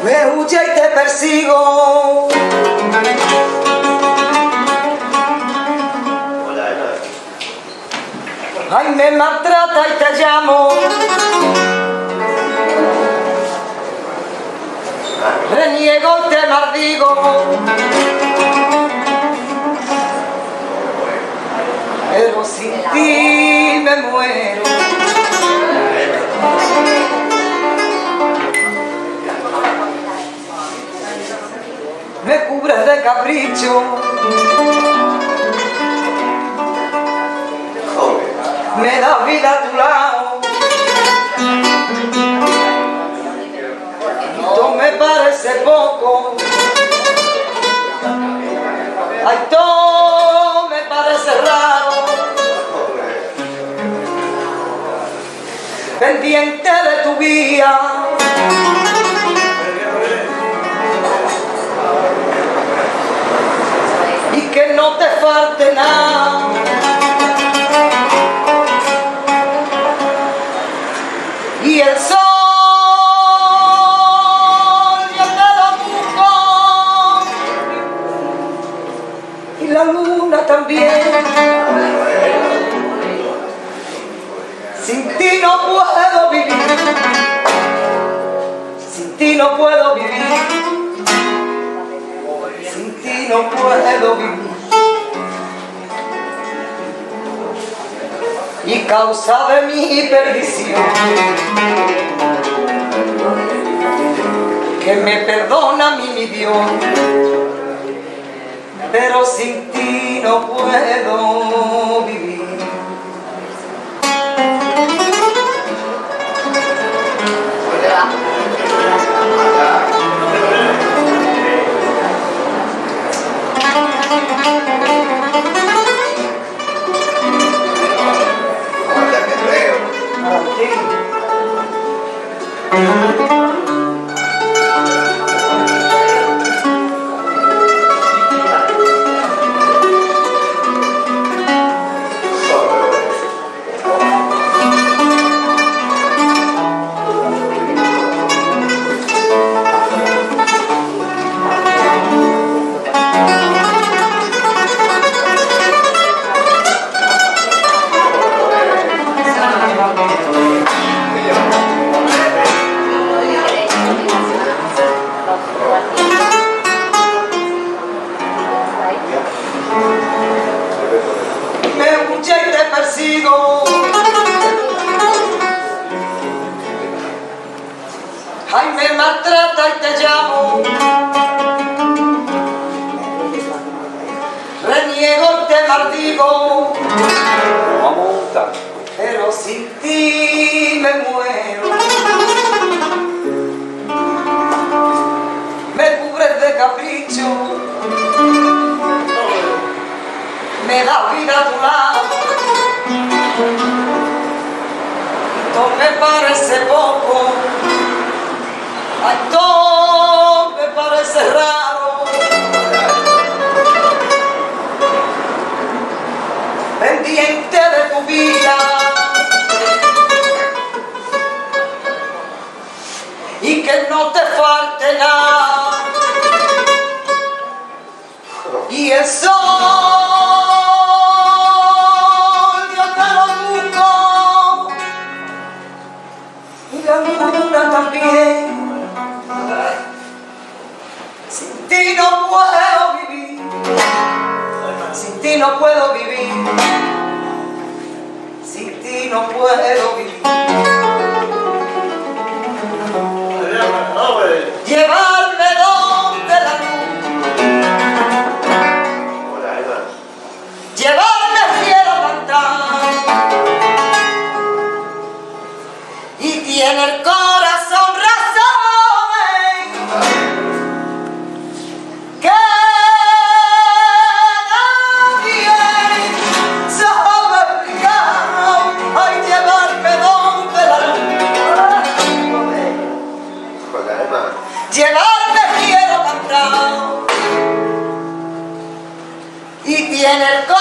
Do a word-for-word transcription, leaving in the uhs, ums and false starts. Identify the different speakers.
Speaker 1: Me huye y te persigo. Ay, me maltrata y te llamo. Reniego y te maldigo. Pero sin ti me muero. Me cubres de capricho. Me das vida a tu lado. Y todo me parece poco. Ay, todo me parece raro. Pendiente de tu vía. Y que no te falte nada. Y el sol yo te lo busco. Y la luna también. Sin ti no puedo vivir. Sin ti no puedo vivir. Sin ti no puedo vivir. Y causa de mi perdición, que me perdona mi Dios, pero sin ti no puedo vivir. Ay, me maltrata y te llamo. Reniego y te maldigo. Pero sin ti me muero. Me cubres de capricho. Me das vida a tu lado. Todo me parece poco. Ay, todo me parece raro. Pendiente de tu vida. Y que no te falte nada. Y el sol yo te lo busco. Y la luna también. Sin ti no puedo vivir. Sin ti no puedo vivir. Sin ti no puedo vivir. Llevarme donde la luz. Llevarme cielo pantano. Y tiene el corazón razones que nadie sabe explicar. Ay, llevarme donde la luz. Llevarme cielo pantano. Y tiene el corazón